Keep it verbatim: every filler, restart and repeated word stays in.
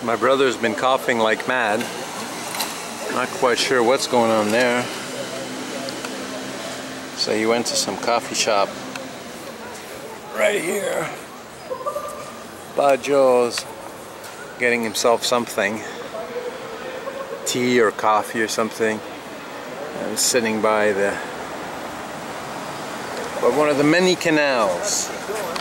My brother's been coughing like mad. Not quite sure what's going on there. So he went to some coffee shop right here. Bajo's getting himself something. Tea or coffee or something. I'm sitting by the by one of the many canals.